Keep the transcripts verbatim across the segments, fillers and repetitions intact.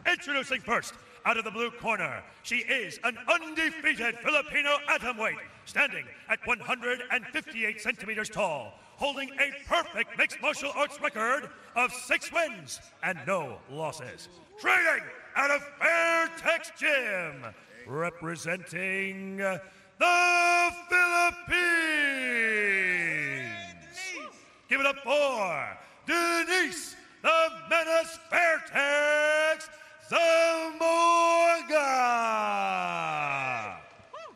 Introducing first, out of the blue corner, she is an undefeated Filipino atomweight, standing at one hundred fifty-eight centimeters tall, holding a perfect mixed martial arts record of six wins and no losses. Training out of Fairtex Gym, representing the Philippines. Give it up for Denise the Menace Fairtex Zamboanga.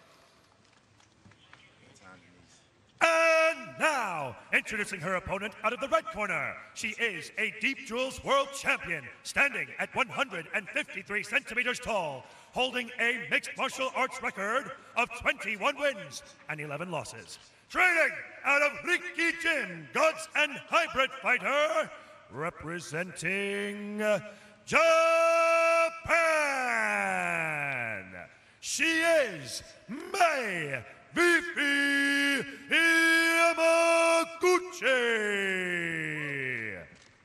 And now, introducing her opponent out of the red corner, she is a Deep Jewels World Champion, standing at one hundred fifty-three centimeters tall, holding a mixed martial arts record of twenty-one wins and eleven losses. Training out of Ricky Gym, Gods and Hybrid Fighter, representing Japan. She is Mai Vivi Yamaguchi.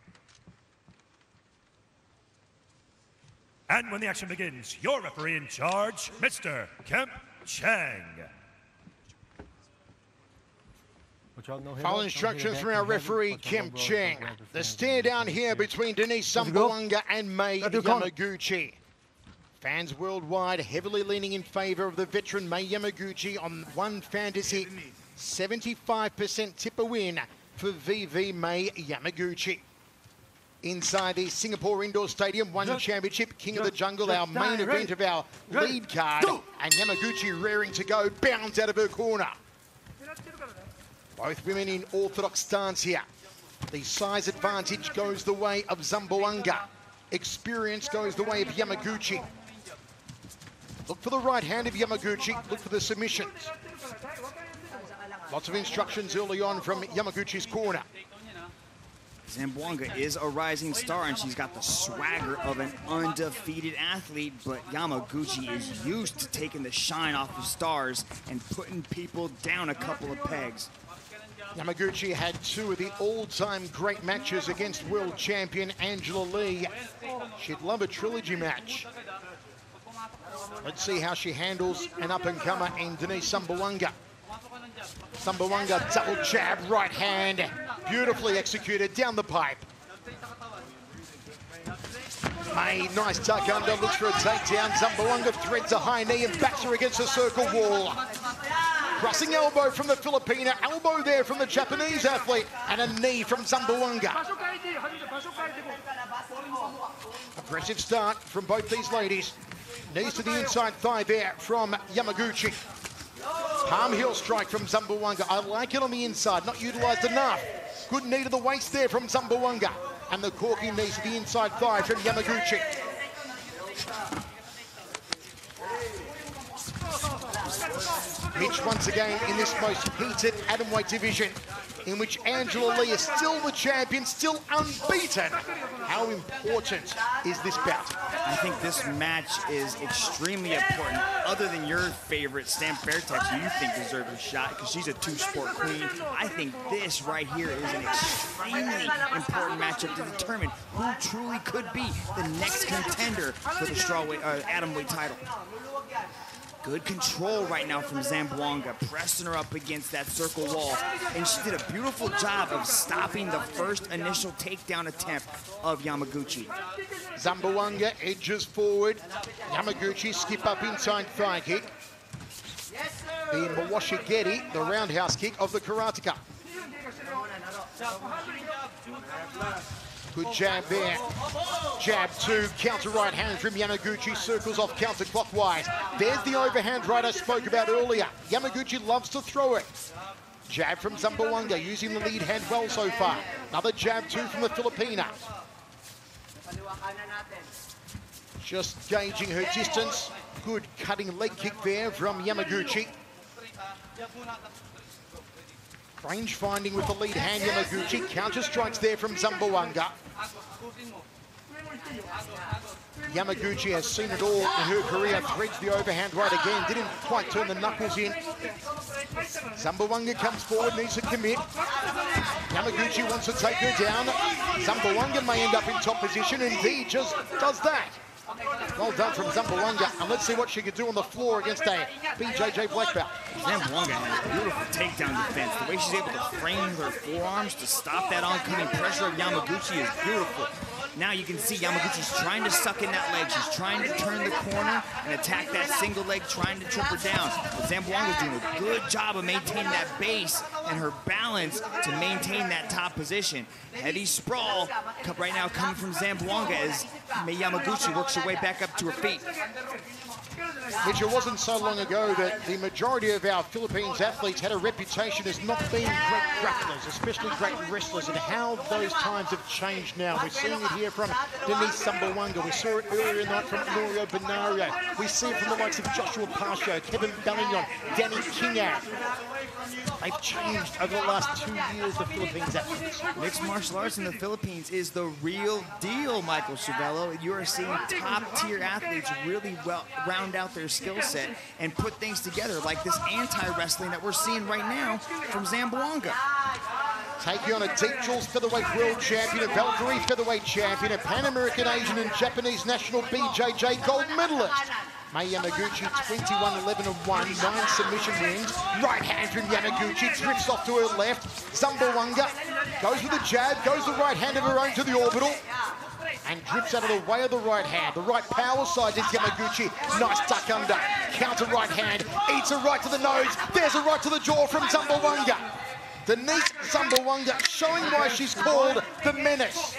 And when the action begins, your referee in charge, Mister Kemp Chang. Following instructions from our referee, Kemp Chang. The stare down here between Denise Zamboanga and Mai Yamaguchi. Fans worldwide heavily leaning in favor of the veteran Mai Yamaguchi on one fantasy. seventy-five percent tipper win for V V Mai Yamaguchi. Inside the Singapore Indoor Stadium, one championship, King of the Jungle, our main event of our lead card. And Yamaguchi rearing to go, bounds out of her corner. Both women in orthodox stance here. The size advantage goes the way of Zamboanga. Experience goes the way of Yamaguchi. Look for the right hand of Yamaguchi. Look for the submissions. Lots of instructions early on from Yamaguchi's corner. Zamboanga is a rising star, and she's got the swagger of an undefeated athlete, but Yamaguchi is used to taking the shine off of stars and putting people down a couple of pegs. Yamaguchi had two of the all-time great matches against world champion Angela Lee. She'd love a trilogy match. Let's see how she handles an up-and-comer in Denise Zamboanga. Zamboanga double jab, right hand, beautifully executed down the pipe. May, nice duck under, looks for a takedown. Zamboanga threads a high knee and backs her against a circle wall. Crossing elbow from the Filipina, elbow there from the Japanese athlete, and a knee from Zamboanga. Aggressive start from both these ladies. Knees to the inside thigh there from Yamaguchi. Palm heel strike from Zamboanga. I like it on the inside, not utilised enough. Good knee to the waist there from Zamboanga. And the corking knees to the inside thigh from Yamaguchi. Mitch once again in this most heated atomweight division, in which Angela Lee is still the champion, still unbeaten. How important is this bout? I think this match is extremely important. Other than your favorite, Sam Fairtex, who you think deserves a shot because she's a two-sport queen, I think this right here is an extremely important matchup to determine who truly could be the next contender for the strawweight, uh, atomweight title. Good control right now from Zamboanga, pressing her up against that circle wall. And she did a beautiful job of stopping the first initial takedown attempt of Yamaguchi. Zamboanga edges forward. Yamaguchi skip up inside thigh kick. The Mawashigeri, the roundhouse kick of the karateka. Good jab there. Jab two, counter right hand from Yamaguchi, circles off counterclockwise. There's the overhand right I spoke about earlier. Yamaguchi loves to throw it. Jab from Zamboanga, using the lead hand well so far. Another jab two from the Filipina. Just gauging her distance. Good cutting leg kick there from Yamaguchi. Range finding with the lead hand, Yamaguchi. Counter strikes there from Zamboanga. Yamaguchi has seen it all in her career. Threads the overhand right again. Didn't quite turn the knuckles in. Zamboanga comes forward, needs to commit. Yamaguchi wants to take her down. Zamboanga may end up in top position, and he just does that. Well done from Zamboanga, and let's see what she can do on the floor against a B J J black belt. Zamboanga has beautiful takedown defense. The way she's able to frame her forearms to stop that oncoming pressure of Yamaguchi is beautiful. Now you can see Yamaguchi's trying to suck in that leg. She's trying to turn the corner and attack that single leg, trying to trip her down. But Zamboanga's doing a good job of maintaining that base and her balance to maintain that top position. Heavy sprawl right now coming from Zamboanga as Mei Yamaguchi works her way back up to her feet. Mitch, it wasn't so long ago that the majority of our Philippines athletes had a reputation as not being great grapplers, especially great wrestlers, and how those times have changed now. We're seeing it here from Denise Zamboanga. We saw it earlier tonight from Norio Benario. We see it from the likes of Joshua Pasho, Kevin Bellignon, Danny Kinga. They've changed over the last two years, the Philippines athletes. Mixed martial arts in the Philippines is the real deal, Michael Schiavello. You are seeing top-tier athletes really well round out their skill set and put things together like this anti-wrestling that we're seeing right now from Zamboanga. Taking on a Deep Jewels featherweight world champion, a Valkyrie featherweight champion, a Pan American, Asian and Japanese national B J J gold medalist. Mei Yamaguchi, twenty-one eleven and one, nine submission wins. Right hand from Yamaguchi, drifts off to her left. Zamboanga goes with a jab, goes the right hand of her own to the orbital, and drifts out of the way of the right hand. The right power side is Yamaguchi. Nice duck under. Counter right hand. Eats a right to the nose. There's a right to the jaw from Zamboanga. Denise Zamboanga showing why she's called the Menace.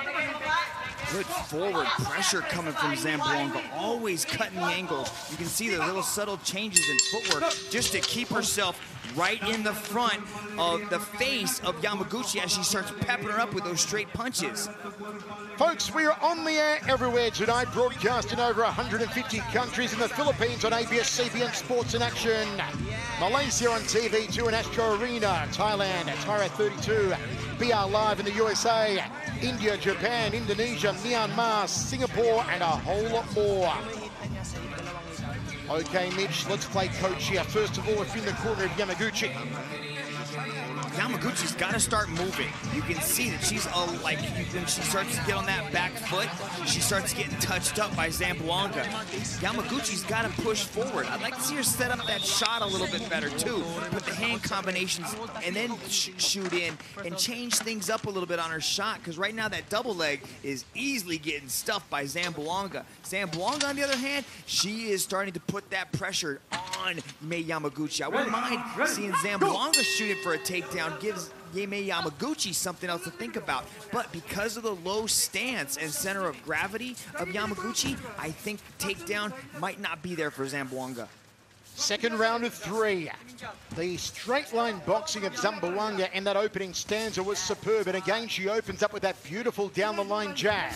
Good forward pressure coming from Zamboanga, always cutting the angles. You can see the little subtle changes in footwork just to keep herself right in the front of the face of Yamaguchi as she starts peppering her up with those straight punches. Folks, we are on the air everywhere tonight, broadcasting over one hundred fifty countries, in the Philippines on A B S C B N Sports in Action, Malaysia on T V two and Astro Arena, Thailand, Tyra thirty-two, B R Live in the U S A, India, Japan, Indonesia, Myanmar, Singapore, and a whole lot more. Okay, Mitch, let's play coach here. First of all, if in the corner of Yamaguchi. Yamaguchi's got to start moving. You can see that she's uh, like, when she starts to get on that back foot, she starts getting touched up by Zamboanga. Yamaguchi's got to push forward. I'd like to see her set up that shot a little bit better too. Put the hand combinations and then sh shoot in and change things up a little bit on her shot, because right now that double leg is easily getting stuffed by Zamboanga. Zamboanga, on the other hand, she is starting to put that pressure on Mei Yamaguchi. I wouldn't mind seeing Zamboanga shoot it for a takedown. Gives Mei Yamaguchi something else to think about. But because of the low stance and center of gravity of Yamaguchi, I think the takedown might not be there for Zamboanga. Second round of three. The straight line boxing of Zamboanga in that opening stanza was superb. And again, she opens up with that beautiful down the line jab.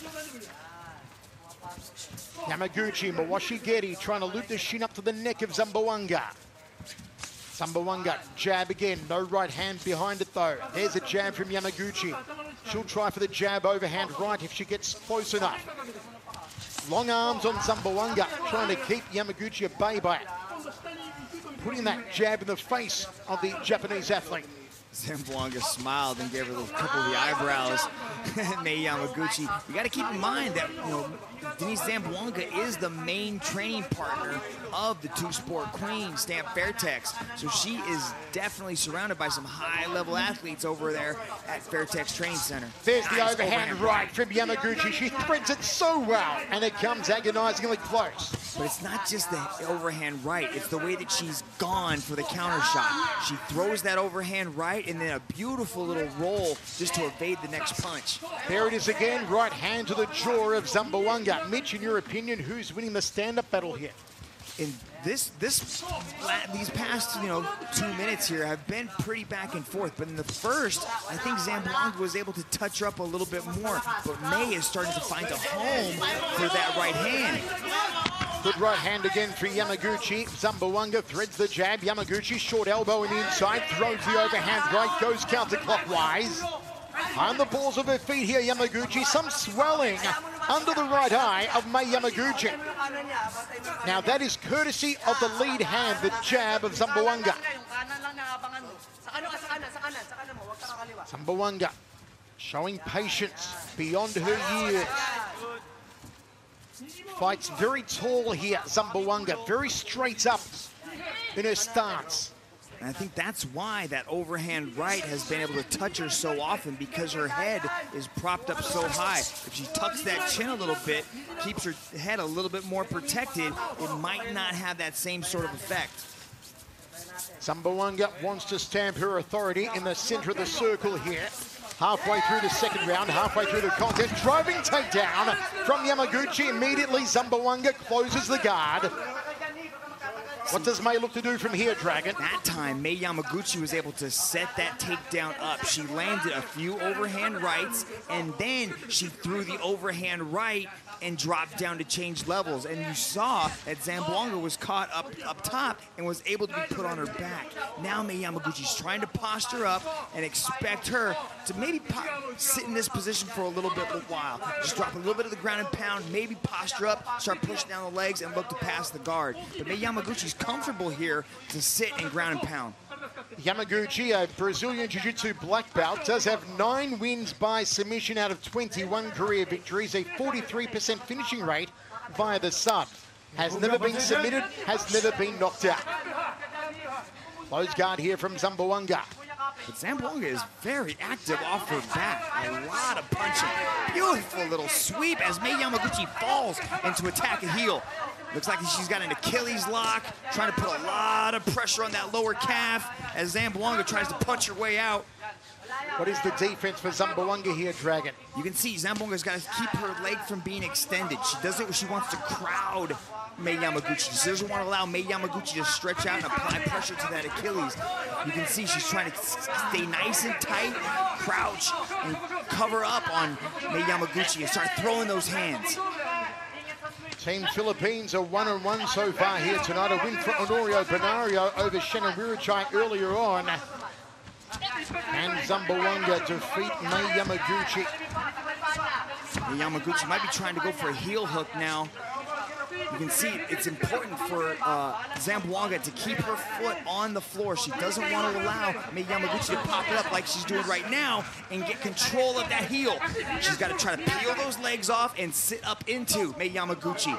Yamaguchi, Mawashi Gedi trying to loop the shin up to the neck of Zamboanga. Zamboanga, jab again, no right hand behind it though. There's a jab from Yamaguchi. She'll try for the jab overhand right if she gets close enough. Long arms on Zamboanga, trying to keep Yamaguchi at bay by putting that jab in the face of the Japanese athlete. Zamboanga smiled and gave her a couple of the eyebrows. Mei Yamaguchi, you got to keep in mind that, you know, Denise Zamboanga is the main training partner of the two-sport queen, Stamp Fairtex. So she is definitely surrounded by some high-level athletes over there at Fairtex Training Center. There's nice the overhand, overhand right from Yamaguchi. She threads it so well, and it comes agonizingly close. But it's not just the overhand right, it's the way that she's gone for the counter shot. She throws that overhand right and then a beautiful little roll just to evade the next punch. There it is again, right hand to the jaw of Zamboanga. Mitch, in your opinion, who's winning the stand-up battle here? In this, this, these past, you know, two minutes here have been pretty back and forth. But in the first, I think Zamboanga was able to touch her up a little bit more. But Mei is starting to find a home for that right hand. Good right hand again for Yamaguchi. Zamboanga threads the jab. Yamaguchi, short elbow in the inside, throws the overhand right, goes counterclockwise. On the balls of her feet here, Yamaguchi. Some swelling under the right eye of Mei Yamaguchi. Now that is courtesy of the lead hand, the jab of Zamboanga. Zamboanga showing patience beyond her years. Fights very tall here, Zamboanga, very straight up in her stance. And I think that's why that overhand right has been able to touch her so often, because her head is propped up so high. If she tucks that chin a little bit, keeps her head a little bit more protected, it might not have that same sort of effect. Zamboanga wants to stamp her authority in the center of the circle here. Halfway through the second round, halfway through the contest, driving takedown from Yamaguchi. Immediately, Zamboanga closes the guard. What does Mei look to do from here, Dragon? That time, Mei Yamaguchi was able to set that takedown up. She landed a few overhand rights, and then she threw the overhand right and dropped down to change levels. And you saw that Zamboanga was caught up, up top and was able to be put on her back. Now Mei Yamaguchi's trying to posture up and expect her to maybe sit in this position for a little bit of a while. Just drop a little bit of the ground and pound, maybe posture up, start pushing down the legs, and look to pass the guard. But Mei Yamaguchi's comfortable here to sit and ground and pound. Yamaguchi, a Brazilian Jiu-Jitsu black belt, does have nine wins by submission out of twenty-one career victories, a forty-three percent finishing rate via the sub. Has never been submitted, has never been knocked out. Close guard here from Zamboanga. But Zamboanga is very active off her back. A lot of punching. Beautiful little sweep as Mei Yamaguchi falls into attack a heel. Looks like she's got an Achilles lock, trying to put a lot of pressure on that lower calf as Zamboanga tries to punch her way out. What is the defense for Zamboanga here, Dragon? You can see Zamboanga's got to keep her leg from being extended. She does it when she wants to crowd Mei Yamaguchi. She doesn't want to allow Mei Yamaguchi to stretch out and apply pressure to that Achilles. You can see she's trying to stay nice and tight, crouch, and cover up on Mei Yamaguchi and start throwing those hands. Team Philippines are one and one so far here tonight. A win for Honorio Benario over Shannon Wiruchai earlier on. And Zamboanga defeat Mei Yamaguchi. Mei Yamaguchi might be trying to go for a heel hook now. You can see it's important for uh, Zamboanga to keep her foot on the floor. She doesn't want to allow Mei Yamaguchi to pop it up like she's doing right now and get control of that heel. She's got to try to peel those legs off and sit up into Mei Yamaguchi.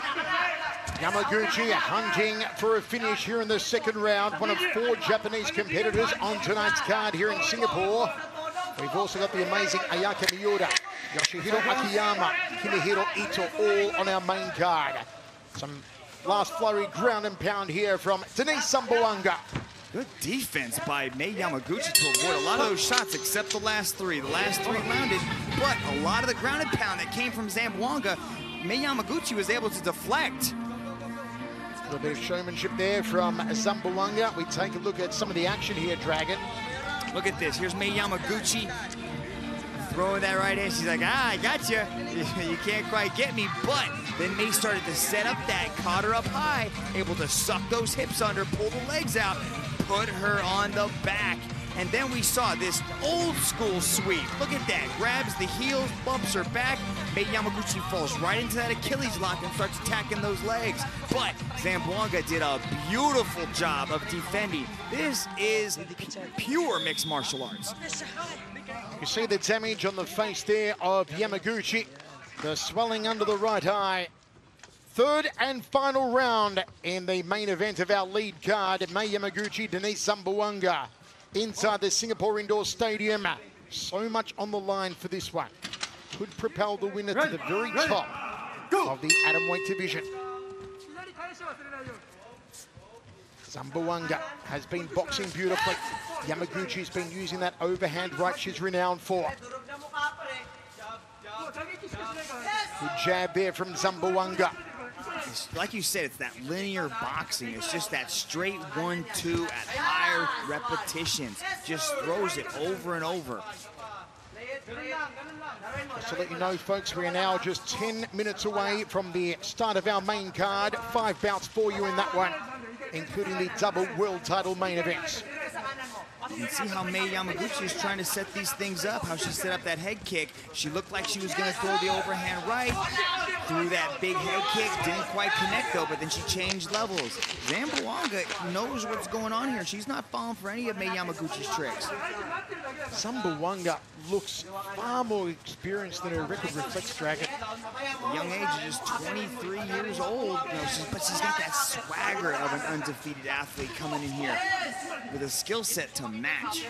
Yamaguchi hunting for a finish here in the second round. One of four Japanese competitors on tonight's card here in Singapore. We've also got the amazing Ayaka Miura, Yoshihiro Akiyama, Kimihiro Ito, all on our main card. Some last flurry ground and pound here from Denise Zamboanga. Good defense by Mei Yamaguchi to avoid a lot of those shots except the last three. The last three landed, but a lot of the ground and pound that came from Zamboanga, Mei Yamaguchi was able to deflect. A little bit of showmanship there from Zamboanga. We take a look at some of the action here, Dragon. Look at this. Here's Mei Yamaguchi throwing that right hand. She's like, ah, I got you. You can't quite get me. But then Mei started to set up that, caught her up high, able to suck those hips under, pull the legs out, put her on the back. And then we saw this old school sweep. Look at that. Grabs the heels, bumps her back. Mei Yamaguchi falls right into that Achilles lock and starts attacking those legs. But Zamboanga did a beautiful job of defending. This is pure mixed martial arts. You see the damage on the face there of Yamaguchi. The swelling under the right eye. Third and final round in the main event of our lead card. Mei Yamaguchi, Denise Zamboanga. Inside the Singapore Indoor Stadium. So much on the line for this one. Could propel the winner to the very top of the atomweight division. Zamboanga has been boxing beautifully. Yamaguchi's been using that overhand right she's renowned for. Good jab there from Zamboanga. Like you said, it's that linear boxing. It's just that straight one two at higher repetitions. Just throws it over and over. Just to let you know, folks, we are now just ten minutes away from the start of our main card. Five bouts for you in that one, including the double world title main events. You can see how Mei Yamaguchi is trying to set these things up, how she set up that head kick. She looked like she was going to throw the overhand right, threw that big head kick, didn't quite connect though, but then she changed levels. Zamboanga knows what's going on here. She's not falling for any of Mei Yamaguchi's tricks. Zamboanga looks far more experienced than her record reflects, Dragon. At a young age, she's just twenty-three years old, you know, she's, but she's got that swagger of an undefeated athlete coming in here with a skill set to match.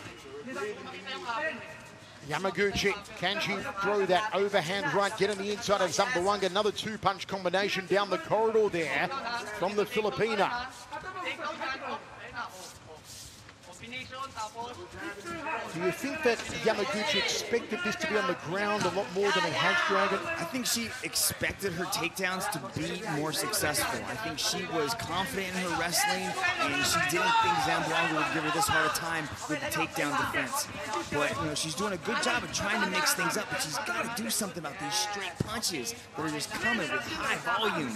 Yamaguchi, can she throw that overhand right, get on the inside of Zamboanga? Another two-punch combination down the corridor there from the Filipina. Do you think that Yamaguchi expected this to be on the ground a lot more than it has, Dragon? I think she expected her takedowns to be more successful. I think she was confident in her wrestling, and she didn't think Zamboanga would give her this hard a time with the takedown defense. But, you know, she's doing a good job of trying to mix things up, but she's got to do something about these straight punches that are just coming with high volume.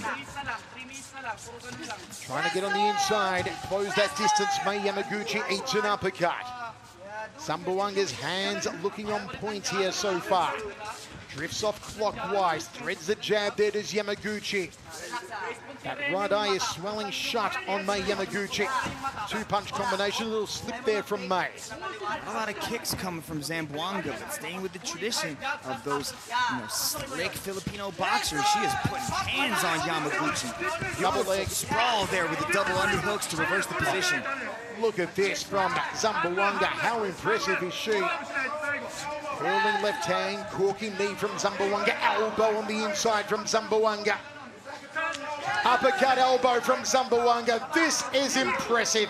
Trying to get on the inside, close that distance. Mei Yamaguchi eats an uppercut. Zamboanga's hands looking on point here so far. Drifts off clockwise, threads the jab there to Yamaguchi. That right eye is swelling shut on Mei Yamaguchi. Two-punch combination, a little slip there from Mei. A lot of kicks coming from Zamboanga, but staying with the tradition of those, you know, slick Filipino boxers, she is putting hands on Yamaguchi. Double leg sprawl there with the double underhooks to reverse the position. Look at this from Zamboanga. How impressive is she? Curling left hand, corking knee from Zamboanga. Elbow on the inside from Zamboanga. Uppercut elbow from Zamboanga. This is impressive.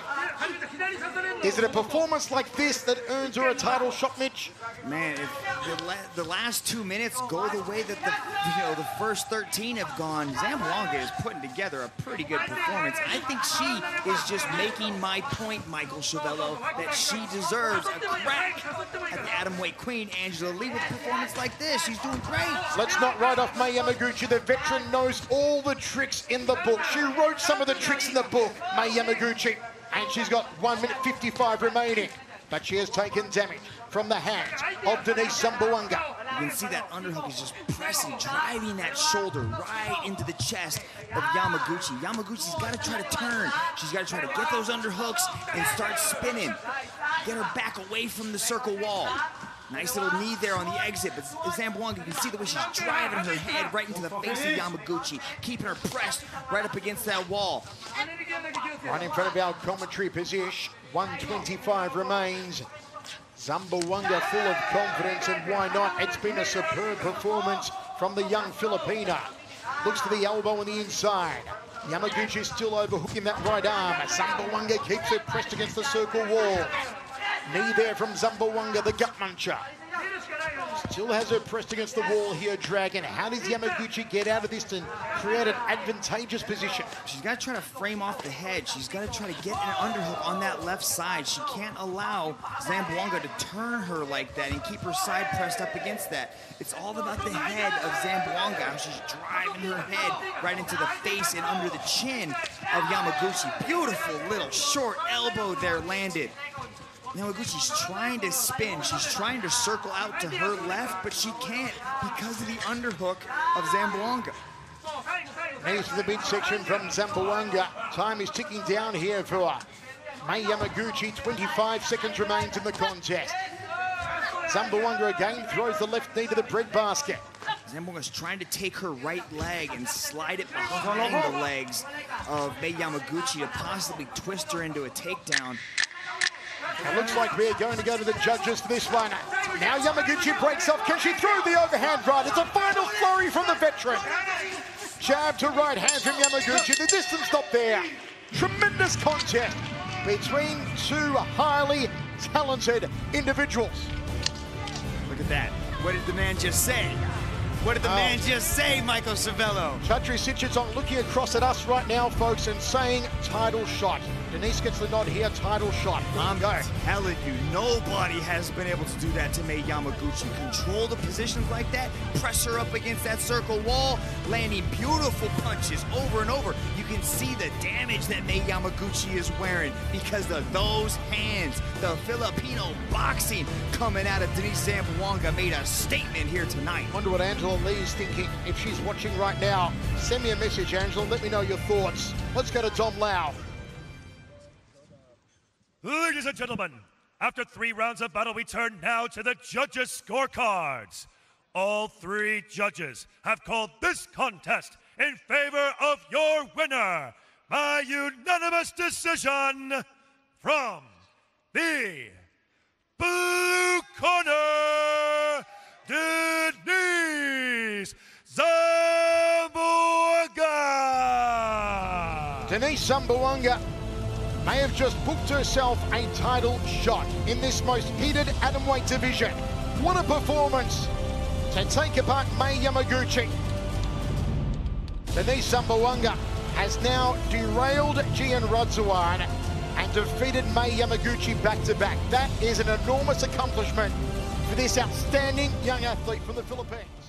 Is it a performance like this that earns her a title shot, Mitch? Man, if the, la the last two minutes go the way that the you know the first thirteen have gone, Zamboanga is putting together a pretty good performance. I think she is just making my point, Michael Schiavello, that she deserves a crack at the atomweight queen, Angela Lee, with a performance like this. She's doing great. Let's not write off Mei Yamaguchi. The veteran knows all the tricks in the book. She wrote some of the tricks in the book, Mei Yamaguchi. And she's got one minute fifty-five remaining. But she has taken damage from the hands of Denise Zamboanga. You can see that underhook is just pressing, driving that shoulder right into the chest of Yamaguchi. Yamaguchi's got to try to turn. She's got to try to get those underhooks and start spinning. Get her back away from the circle wall. Nice little knee there on the exit, but Zamboanga, you can see the way she's driving her head right into the face of Yamaguchi, keeping her pressed right up against that wall. Right in front of our commentary position, one twenty-five remains. Zamboanga full of confidence, and why not? It's been a superb performance from the young Filipina. Looks for the elbow on the inside. Yamaguchi still overhooking that right arm. Zamboanga keeps it pressed against the circle wall. Knee there from Zamboanga, the gut muncher. Still has her pressed against the wall here, Dragon. How does Yamaguchi get out of this and create an advantageous position? She's got to try to frame off the head. She's got to try to get an underhook on that left side. She can't allow Zamboanga to turn her like that and keep her side pressed up against that. It's all about the head of Zamboanga, how she's driving her head right into the face and under the chin of Yamaguchi. Beautiful little short elbow there landed. Yamaguchi's trying to spin. She's trying to circle out to her left, but she can't because of the underhook of Zamboanga. Next to the midsection from Zamboanga. Time is ticking down here for Mei Yamaguchi. twenty-five seconds remains in the contest. Zamboanga again throws the left knee to the breadbasket. Zamboanga's trying to take her right leg and slide it behind the legs of Mei Yamaguchi to possibly twist her into a takedown. It looks like we're going to go to the judges for this one. Now Yamaguchi breaks off. Can she throw the overhand right? It's a final flurry from the veteran. Jab to right hand from Yamaguchi. The distance stop there. Tremendous contest between two highly talented individuals. Look at that. What did the man just say? What did the oh. man just say, Michael Schiavello? Chatri Sichitson looking across at us right now, folks, and saying title shot. Denise gets the nod here, title shot. I'm telling you, nobody has been able to do that to Mei Yamaguchi. Control the positions like that, press her up against that circle wall, landing beautiful punches over and over. You can see the damage that Mei Yamaguchi is wearing because of those hands. The Filipino boxing coming out of Denise Zamboanga made a statement here tonight. Wonder what Angela Angela Lee is thinking. If she's watching right now, send me a message, Angela. Let me know your thoughts. Let's go to Dom Lau. Ladies and gentlemen, after three rounds of battle, we turn now to the judges' scorecards. All three judges have called this contest in favor of your winner by unanimous decision from the blue corner, Denise Zamboanga. Denise Zamboanga may have just booked herself a title shot in this most heated atomweight division. What a performance to take apart Mei Yamaguchi. Denise Zamboanga has now derailed Gian Radzuan and defeated Mei Yamaguchi back-to-back. That is an enormous accomplishment for this outstanding young athlete from the Philippines.